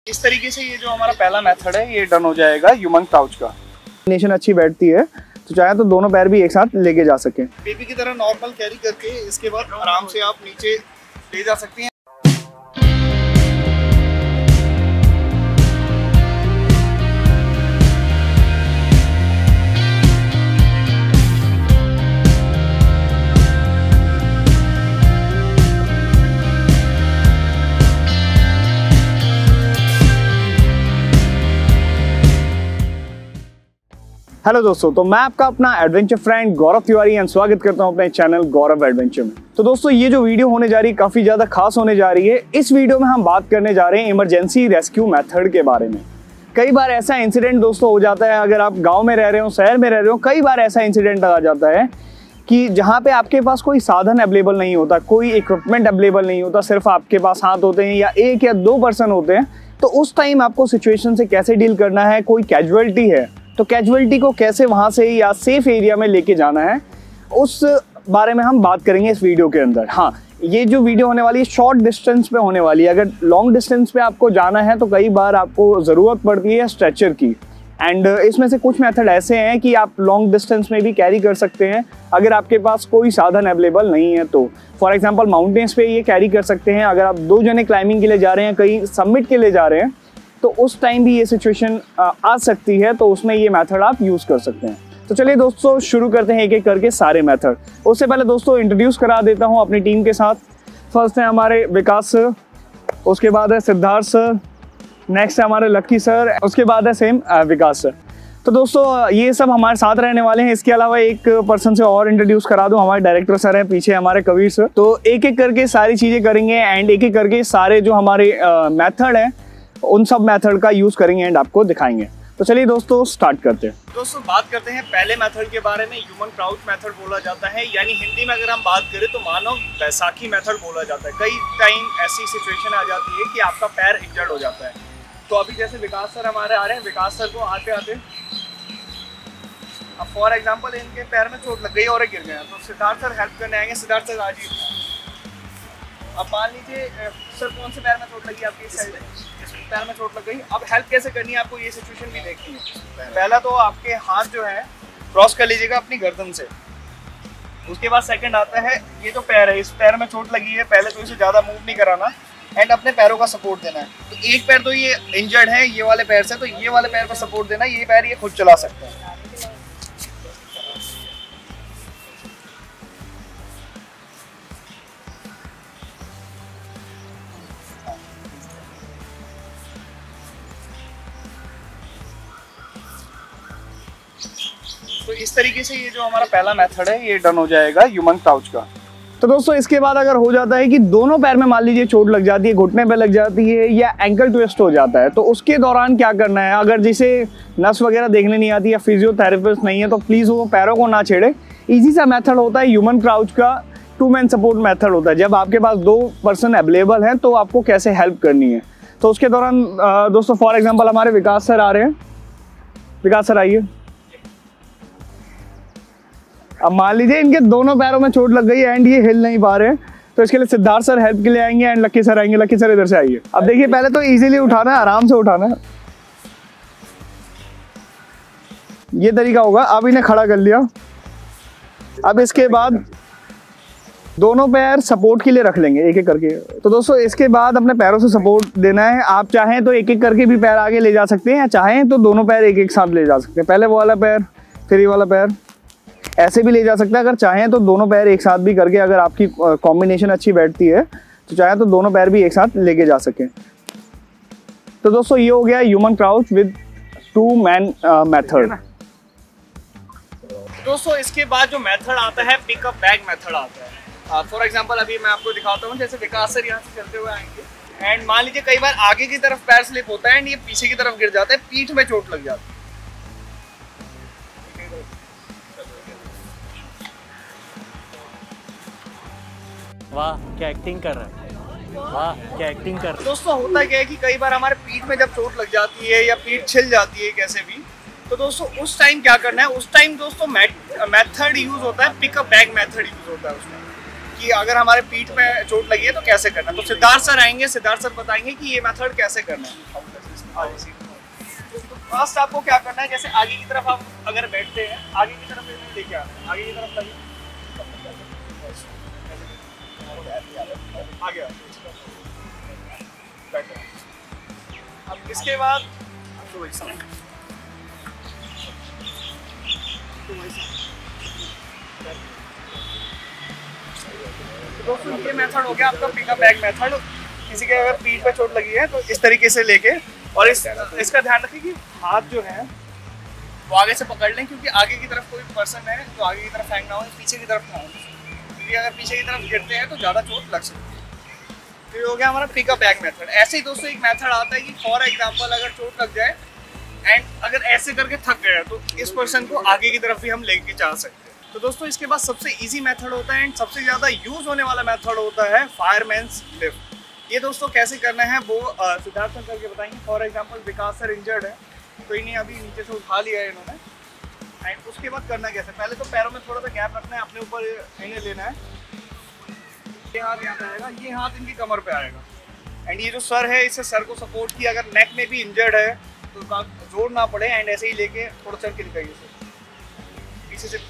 इस तरीके से ये जो हमारा पहला मेथड है ये डन हो जाएगा ह्यूमन क्राउच का। कोऑर्डिनेशन अच्छी बैठती है तो चाहे तो दोनों पैर भी एक साथ लेके जा सके। बेबी की तरह नॉर्मल कैरी करके इसके बाद आराम से आप नीचे ले जा सकते हैं। हेलो दोस्तों, तो मैं आपका अपना adventure friend Gaurav Tiwari and स्वागत करता हूं अपने चैनल गौरव एडवेंचर में। तो दोस्तों ये जो वीडियो होने जा रही है काफ़ी ज़्यादा खास होने जा रही है। इस वीडियो में हम बात करने जा रहे हैं इमरजेंसी रेस्क्यू मेथड के बारे में। कई बार ऐसा इंसिडेंट दोस्तों हो जाता है, अगर आप गाँव में रह रहे हो, शहर में रह रहे हो, कई बार ऐसा इंसिडेंट आ जाता है कि जहाँ पे आपके पास कोई साधन अवेलेबल नहीं होता, कोई इक्विपमेंट अवेलेबल नहीं होता, सिर्फ आपके पास हाथ होते हैं या एक या दो पर्सन होते हैं। तो उस टाइम आपको सिचुएशन से कैसे डील करना है, कोई कैजुअलिटी है तो कैजुअलिटी को कैसे वहाँ से या सेफ एरिया में लेके जाना है, उस बारे में हम बात करेंगे इस वीडियो के अंदर। हाँ, ये जो वीडियो होने वाली है शॉर्ट डिस्टेंस पे होने वाली है। अगर लॉन्ग डिस्टेंस पे आपको जाना है तो कई बार आपको ज़रूरत पड़ती है स्ट्रेचर की, एंड इसमें से कुछ मेथड ऐसे हैं कि आप लॉन्ग डिस्टेंस में भी कैरी कर सकते हैं अगर आपके पास कोई साधन अवेलेबल नहीं है तो। फॉर एग्जांपल माउंटेन्स पे ये कैरी कर सकते हैं। अगर आप दो जने क्लाइंबिंग के लिए जा रहे हैं, कहीं सबमिट के लिए जा रहे हैं, तो उस टाइम भी ये सिचुएशन आ सकती है, तो उसमें ये मेथड आप यूज़ कर सकते हैं। तो चलिए दोस्तों शुरू करते हैं एक एक करके सारे मेथड। उससे पहले दोस्तों इंट्रोड्यूस करा देता हूँ अपनी टीम के साथ। फर्स्ट है हमारे विकास सर, उसके बाद है सिद्धार्थ सर, नेक्स्ट है हमारे लक्की सर, उसके बाद है सेम विकास सर। तो दोस्तों ये सब हमारे साथ रहने वाले हैं। इसके अलावा एक पर्सन से और इंट्रोड्यूस करा दूं, हमारे डायरेक्टर सर हैं पीछे, हमारे कबीर सर। तो एक एक करके सारी चीज़ें करेंगे एंड एक एक करके सारे जो हमारे मेथड हैं उन सब मेथड का यूज़ करेंगे एंड आपको दिखाएंगे। तो चलिए दोस्तों स्टार्ट करते हैं। दोस्तों बात करते हैं पहले मेथड के बारे में। ह्यूमन क्राउच मेथड बोला जाता है, यानी हिंदी में अगर हम बात करें तो मानव बैसाखी मेथड बोला जाता है। कई टाइम ऐसी सिचुएशन आ जाती है कि आपका पैर इंजर्ड हो जाता है। तो अभी जैसे विकास सर हमारे आ रहे हैं, विकास सर को आते आते अब फॉर एग्जाम्पल इनके पैर में चोट लग गई और गिर गया, तो सिद्धार्थ सर हेल्प करने आएंगे। सिद्धार्थ सर आज अब मान लीजिए सर कौन से पैर में चोट लगी आपकी? इस साइड पैर में चोट लग गई। अब हेल्प कैसे करनी है आपको, ये सिचुएशन भी देखनी है। पहला तो आपके हाथ जो है क्रॉस कर लीजिएगा अपनी गर्दन से। उसके बाद सेकंड आता है ये जो पैर है, इस पैर में चोट लगी है, पहले तो इसे ज़्यादा मूव नहीं कराना एंड अपने पैरों का सपोर्ट देना है। तो एक पैर तो ये इंजर्ड है ये वाले पैर से, तो ये वाले पैर पर सपोर्ट देना, ये पैर ये खुद चला सकते हैं। तो इस तरीके से ये जो हमारा पहला मेथड है ये डन हो जाएगा ह्यूमन क्राउच का। तो दोस्तों इसके बाद अगर हो जाता है कि दोनों पैर में मान लीजिए चोट लग जाती है, घुटने पे लग जाती है या एंकल ट्विस्ट हो जाता है, तो उसके दौरान क्या करना है? अगर जिसे नस वगैरह देखने नहीं आती या फिजियोथेरेपिस्ट नहीं है तो प्लीज़ वो पैरों को ना छेड़े। ईजी सा मेथड होता है ह्यूमन क्राउच का, 2 मैन सपोर्ट मेथड होता है। जब आपके पास 2 पर्सन अवेलेबल हैं तो आपको कैसे हेल्प करनी है। तो उसके दौरान दोस्तों फॉर एग्जाम्पल हमारे विकास सर आ रहे हैं। विकास सर आइए। अब मान लीजिए इनके दोनों पैरों में चोट लग गई है एंड ये हिल नहीं पा रहे हैं, तो इसके लिए सिद्धार्थ सर हेल्प के लिए आएंगे एंड लक्की सर आएंगे। लक्की सर इधर से आइए। अब देखिए पहले तो इजीली उठाना है, आराम से उठाना है, ये तरीका होगा। अब इन्हें खड़ा कर लिया। अब इसके बाद दोनों पैर सपोर्ट के लिए रख लेंगे एक एक करके। तो दोस्तों इसके बाद अपने पैरों से सपोर्ट देना है। आप चाहें तो एक एक करके भी पैर आगे ले जा सकते हैं, या चाहें तो दोनों पैर एक एक साथ ले जा सकते हैं। पहले वो वाला पैर फिर ये वाला पैर, ऐसे भी ले जा सकते हैं। अगर चाहें तो दोनों पैर एक साथ भी करके, अगर आपकी कॉम्बिनेशन अच्छी बैठती है तो चाहें तो दोनों पैर भी एक साथ लेके जा सकें। तो दोस्तों ये हो गया human crouch with 2 man method. दोस्तों इसके बाद जो मेथड आता है पिकअप बैग मेथड आता है। फॉर एग्जांपल अभी मैं आपको दिखाता हूँ, जैसे विकास सर यहाँ से चलते हुए आएंगे एंड मान लीजिए कई बार आगे की तरफ पैर स्लिप होता है एंड ये पीछे की तरफ गिर जाता है, पीठ में चोट लग जाती है। वाह क्या एक्टिंग कर रहा है, वाह क्या एक्टिंग कर रहा है। दोस्तों होता क्या है कि कई बार हमारे पीठ में जब चोट लग जाती है या पीठ छिल जाती है कैसे भी, तो दोस्तों उस टाइम क्या करना है? उस टाइम दोस्तों मेथड यूज होता है, पिकअप बैग मेथड यूज होता है उसमें, कि अगर हमारे पीठ में चोट लगी है तो कैसे करना है। तो सिद्धार्थ सर आएंगे, सिद्धार्थ सर बताएंगे कि ये मेथड कैसे करना है। फर्स्ट आपको क्या करना है, जैसे आगे की तरफ आप अगर बैठते हैं, आगे की तरफ लेके आना है, आगे की तरफ लगे, आगे बैठे। अब इसके बाद तो दोस्तों ये मेथड हो गया आपका पिकअप बैग मेथड। किसी के अगर पीठ पे चोट लगी है तो इस तरीके से लेके, और इसका ध्यान रखें कि हाथ जो है वो आगे से पकड़ लें, क्योंकि आगे की तरफ कोई पर्सन है तो आगे की तरफ फेंकना हो, पीछे की तरफ ना हो, क्योंकि अगर पीछे की तरफ गिरते हैं तो ज़्यादा चोट लग सकती है। तो ये हो गया हमारा पिकअप बैग मेथड। ऐसे ही दोस्तों एक मेथड आता है कि फॉर एग्जाम्पल अगर चोट लग जाए एंड अगर ऐसे करके थक गए तो इस पर्सन को आगे की तरफ भी हम लेके जा सकते हैं। तो दोस्तों इसके बाद सबसे इजी मेथड होता है एंड सबसे ज़्यादा यूज़ होने वाला मेथड होता है फायरमैन्स लिफ्ट। ये दोस्तों कैसे करना है वो सिद्धार्थ सर करके बताएंगे। For example Vikas sir injured है तो इन्हें अभी नीचे से उठा लिया है इन्होंने, एंड उसके बाद करना कैसे, पहले तो पैरों में थोड़ा सा गैप रखना है, अपने ऊपर इन्हें लेना है, ये हाथ यहाँ पे आएगा, ये हाथ इनकी कमर पे आएगा, एंड ये जो सर है इससे सर को सपोर्ट किया। अगर नेक में भी इंजर्ड है तो जोर ना पड़े, एंड ऐसे ही लेके थोड़ा चल के दिखाइए पीछे से।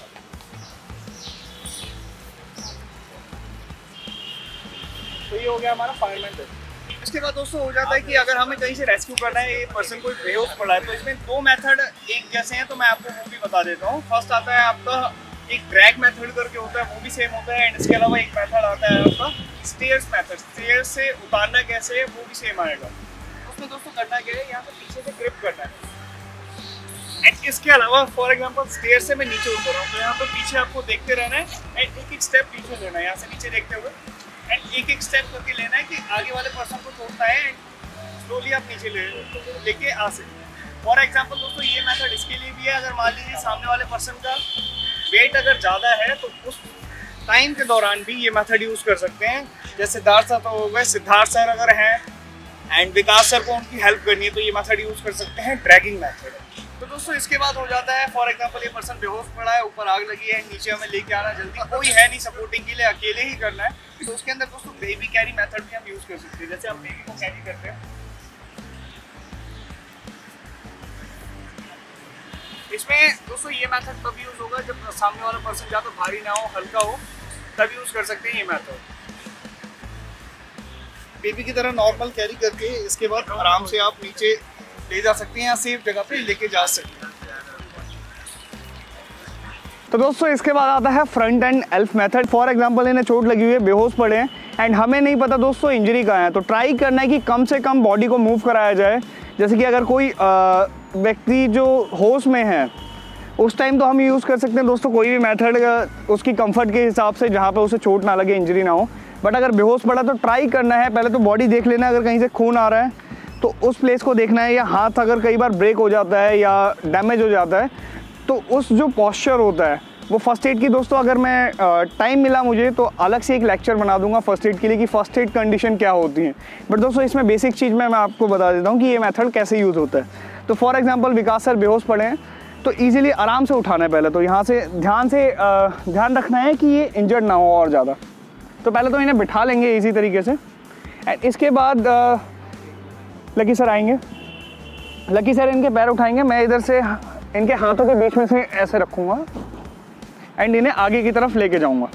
तो ये हो गया हमारा फायरमैन लिफ्ट। इसके बाद दोस्तों हो जाता है कि अगर हमें कहीं से रेस्क्यू करना है, ये पर्सन कोई बेहोश पड़ा है, तो इसमें दो मेथड एक जैसे हैं, तो मैं आपको वो भी बता देता हूँ। फर्स्ट आता है आपका एक ड्रैग मेथड करके होता है, वो भी सेम होता है, एंड इसके अलावा एक मेथड आता है आपका स्टेयर्स मेथड। स्टेयर्स से उतारना कैसे है वो भी सेम आएगा। उसमें दोस्तों करना क्या है, यहाँ से पीछे से ग्रिप करना है, एंड इसके अलावा फॉर एग्जांपल स्टेयर से मैं नीचे उतर रहा हूँ तो यहाँ पर पीछे आपको देखते रहना है, एंड एक एक स्टेप पीछे लेना है, यहाँ से नीचे देखते हुए, एंड एक एक स्टेप करके लेना है कि आगे वाले पर्सन को छोड़ता है, एंड स्लोली आप नीचे लेके आ सकते। फॉर एग्जांपल दोस्तों ये मेथड इसके लिए भी है, अगर मान लीजिए सामने वाले पर्सन का वेट अगर ज़्यादा है तो उस टाइम के दौरान भी ये मेथड यूज़ कर सकते हैं। जैसे सिद्धार्थ सर तो हो गए, सिद्धार्थ सर अगर हैं एंड विकास सर को उनकी हेल्प करनी है तो ये मेथड यूज़ कर सकते हैं, ड्रैगिंग मेथड। तो दोस्तों इसके बाद हो जाता है फॉर एग्जांपल ये पर्सन बेहोश पड़ा है, ऊपर आग लगी है, नीचे हमें लेके आना, जल्दी कोई है नहीं सपोर्टिंग के लिए, अकेले ही करना है, तो उसके अंदर दोस्तों बेबी कैरी मेथड भी हम यूज़ कर सकते हैं। जैसे आप बेबी को कैरी करते हैं, इसमें दोस्तों ये मेथड तब यूज़ होगा जब सामने वाला पर्सन ज़्यादा भारी ना हो, हल्का हो, तब यूज़ कर सकते हैं ये मेथड। बेबी की तरह नॉर्मल कैरी करके इसके बाद आराम से आप नीचे ले जा सकते हैं या सेफ जगह पे लेके जा सकते हैं। तो दोस्तों इसके बाद आता है front end elf method. For example इन्हें चोट लगी हुई है, बेहोश पड़े हैं, एंड हमें नहीं पता दोस्तों इंजरी कहाँ है, तो ट्राई करना है कि कम से कम बॉडी को मूव कराया जाए। जैसे कि अगर कोई व्यक्ति जो होश में है उस टाइम तो हम यूज़ कर सकते हैं दोस्तों कोई भी मेथड उसकी कंफर्ट के हिसाब से, जहाँ पे उसे चोट ना लगे, इंजरी ना हो। बट अगर बेहोश पड़ा तो ट्राई करना है पहले तो बॉडी देख लेना है, अगर कहीं से खून आ रहा है तो उस प्लेस को देखना है, या हाथ अगर कई बार ब्रेक हो जाता है या डैमेज हो जाता है तो उस जो पॉस्चर होता है वो फर्स्ट एड की दोस्तों अगर मैं टाइम मिला मुझे तो अलग से एक लेक्चर बना दूंगा फर्स्ट एड के लिए कि फर्स्ट एड कंडीशन क्या होती है। बट दोस्तों इसमें बेसिक चीज़ मैं आपको बता देता हूँ कि ये मेथड कैसे यूज़ होता है। तो फॉर एग्जांपल विकास सर बेहोश पड़े हैं तो इजीली आराम से उठाना है, पहले तो यहाँ से ध्यान रखना है कि ये इंजर्ड ना हो और ज़्यादा। तो पहले तो इन्हें बिठा लेंगे इसी तरीके से, एंड इसके बाद लकी सर आएंगे, लकी सर इनके पैर उठाएंगे, मैं इधर से इनके हाथों के बीच में से ऐसे रखूँगा एंड इन्हें आगे की तरफ लेके जाऊँगा।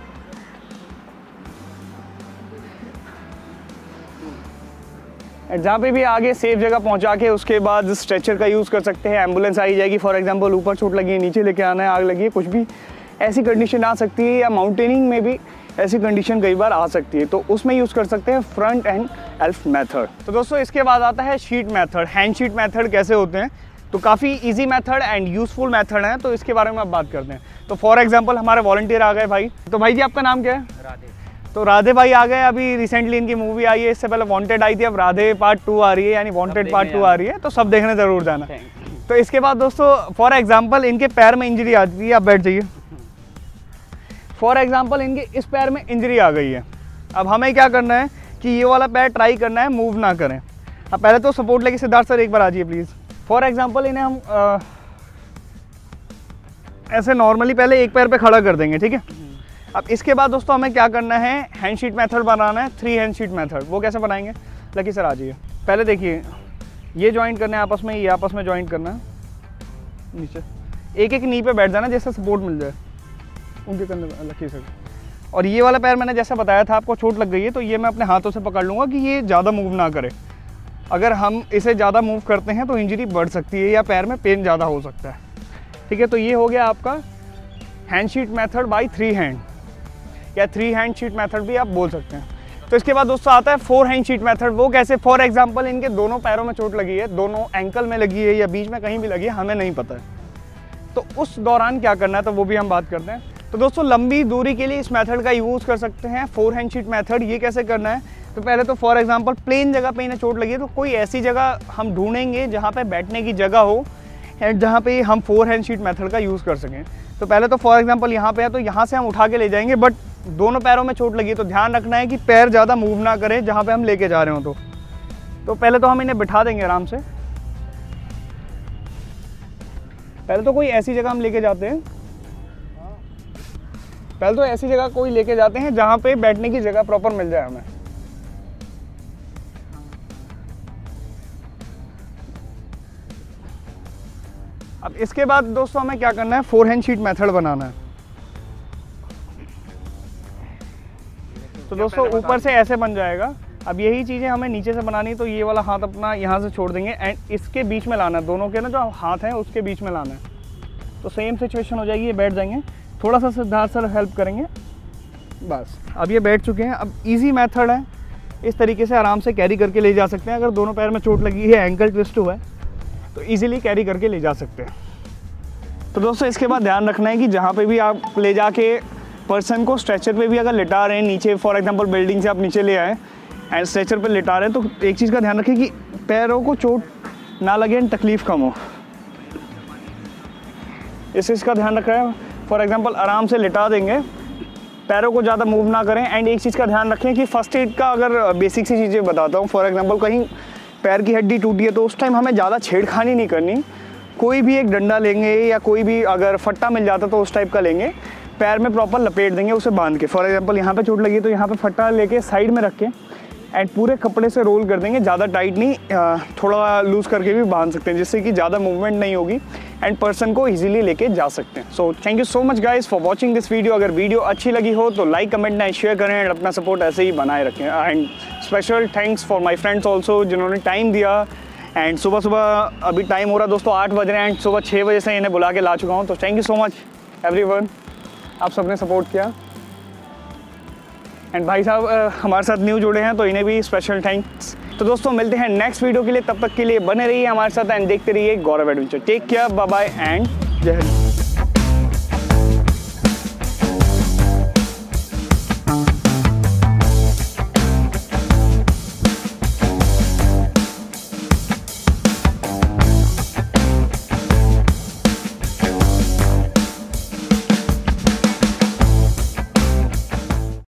जहाँ पे भी आगे सेफ जगह पहुँचा के उसके बाद स्ट्रेचर का यूज़ कर सकते हैं, एम्बुलेंस आई जाएगी। फॉर एग्जांपल ऊपर चोट लगी है, नीचे लेके आना है, आग लगी है, कुछ भी ऐसी कंडीशन आ सकती है, या माउंटेनिंग में भी ऐसी कंडीशन कई बार आ सकती है, तो उसमें यूज़ कर सकते हैं फ्रंट एंड एल्फ मेथड। तो दोस्तों इसके बाद आता है sheet method. Hand sheet method कैसे होते हैं, तो काफ़ी easy method and useful method है, तो इसके बारे में अब बात करते हैं। तो फॉर एग्जांपल हमारे वॉलंटियर आ गए भाई, तो भाई जी आपका नाम क्या है? राधे। तो राधे भाई आ गए, अभी रिसेंटली इनकी मूवी आई है, इससे पहले वांटेड आई थी, अब राधे पार्ट 2 आ रही है, यानी वांटेड पार्ट 2 आ रही है, तो सब देखने ज़रूर जाना। तो इसके बाद दोस्तों फॉर एग्जांपल इनके पैर में इंजरी आ जाती है, आप बैठ जाइए। फॉर एग्जांपल इनके इस पैर में इंजरी आ गई है, अब हमें क्या करना है कि ये वाला पैर ट्राई करना है, मूव ना करें। अब पहले तो सपोर्ट लेके सिद्धार्थ सर एक बार आ जाइए प्लीज़। फॉर एग्जांपल इन्हें हम ऐसे नॉर्मली पहले एक पैर पे खड़ा कर देंगे, ठीक है। अब इसके बाद दोस्तों हमें क्या करना है, हैंडशीट मेथड बनाना है, 3 हैंडशीट मेथड। वो कैसे बनाएंगे, लकी सर आ जाइए। पहले देखिए ये ज्वाइंट करना है आपस में, ये आपस में ज्वाइंट करना है नीचे। एक एक नी पे बैठ जाना जैसे सपोर्ट मिल जाए उनके कंधे में अलग से। और ये वाला पैर मैंने जैसा बताया था आपको चोट लग गई है तो ये मैं अपने हाथों से पकड़ लूँगा कि ये ज़्यादा मूव ना करे। अगर हम इसे ज़्यादा मूव करते हैं तो इंजरी बढ़ सकती है या पैर में पेन ज़्यादा हो सकता है। ठीक है, तो ये हो गया आपका hand sheet method by 3 hand या 3 हैंड शीट मेथड भी आप बोल सकते हैं। तो इसके बाद दोस्तों आता है 4 हैंड शीट मेथड। वो कैसे? फॉर एग्जांपल इनके दोनों पैरों में चोट लगी है, दोनों एंकल में लगी है या बीच में कहीं भी लगी है, हमें नहीं पता है, तो उस दौरान क्या करना है तो वो भी हम बात करते हैं। तो दोस्तों लंबी दूरी के लिए इस मेथड का यूज़ कर सकते हैं 4 हैंड शीट मेथड। ये कैसे करना है? तो पहले तो फॉर एग्जांपल प्लेन जगह पे इन्हें चोट लगी है तो कोई ऐसी जगह हम ढूंढेंगे जहाँ पे बैठने की जगह हो एंड जहाँ पे हम 4 हैंड शीट मेथड का यूज़ कर सकें। तो पहले तो फॉर एग्जांपल यहाँ पे है तो यहाँ से हम उठा के ले जाएंगे, बट दोनों पैरों में चोट लगी है तो ध्यान रखना है कि पैर ज़्यादा मूव ना करें जहाँ पे हम लेके जा रहे हो। तो पहले तो हम इन्हें बिठा देंगे आराम से। पहले तो कोई ऐसी जगह हम लेके जाते हैं, पहले तो ऐसी जगह कोई लेके जाते हैं जहाँ पे बैठने की जगह प्रॉपर मिल जाए हमें। अब इसके बाद दोस्तों हमें क्या करना है? 4 हैंड शीट मेथड बनाना है। तो दोस्तों ऊपर से ऐसे बन जाएगा। अब यही चीज़ें हमें नीचे से बनानी, तो ये वाला हाथ अपना यहाँ से छोड़ देंगे एंड इसके बीच में लाना है, दोनों के ना जो हाथ हैं उसके बीच में लाना है। तो सेम सिचुएशन हो जाएगी, ये बैठ जाएंगे, थोड़ा सा सिद्धार्थ सर हेल्प करेंगे, बस अब ये बैठ चुके हैं। अब इजी मेथड है, इस तरीके से आराम से कैरी करके ले जा सकते हैं। अगर दोनों पैर में चोट लगी है, एंकल ट्विस्ट हुआ है तो इजीली कैरी करके ले जा सकते हैं। तो दोस्तों इसके बाद ध्यान रखना है कि जहाँ पे भी आप ले जाके पर्सन को स्ट्रेचर पे भी अगर लिटा रहे हैं नीचे, फॉर एग्जांपल बिल्डिंग से आप नीचे ले आए एंड स्ट्रेचर पे लिटा रहे हैं, तो एक चीज़ का ध्यान रखें कि पैरों को चोट ना लगे एंड तकलीफ कम हो, इस चीज़ का ध्यान रख रहे हैं। फॉर एग्जांपल आराम से लिटा देंगे, पैरों को ज़्यादा मूव ना करें एंड एक चीज़ का ध्यान रखें कि फर्स्ट एड का अगर बेसिक सी चीज़ें बताता हूँ। फॉर एग्जांपल कहीं पैर की हड्डी टूटी है तो उस टाइम हमें ज़्यादा छेड़खानी नहीं करनी, कोई भी एक डंडा लेंगे या कोई भी अगर फट्टा मिल जाता तो उस टाइप का लेंगे, पैर में प्रॉपर लपेट देंगे उसे बांध के। फॉर एग्जांपल यहाँ पे चोट लगी तो यहाँ पे फट्टा लेके साइड में रख के एंड पूरे कपड़े से रोल कर देंगे, ज़्यादा टाइट नहीं, थोड़ा लूज़ करके भी बांध सकते हैं जिससे कि ज़्यादा मूवमेंट नहीं होगी एंड पर्सन को इजीली लेके जा सकते हैं। So thank you so much guys for watching this video. अगर वीडियो अच्छी लगी हो तो लाइक कमेंट एंड शेयर करें एंड अपना सपोर्ट ऐसे ही बनाए रखें। And special thanks for my friends also जिन्होंने टाइम दिया। एंड सुबह अभी टाइम हो रहा दोस्तों 8 बज रहे हैं एंड सुबह 6 बजे से इन्हें बुला के ला चुका हूँ। तो thank you so much everyone, आप सबने सपोर्ट किया। एंड भाई साहब हमारे साथ न्यू जुड़े हैं तो इन्हें भी स्पेशल थैंक्स। तो दोस्तों मिलते हैं नेक्स्ट वीडियो के लिए, तब तक के लिए बने रहिए हमारे साथ एंड देखते रहिए Gaurav adventure. Take care, bye bye and जय हिंद।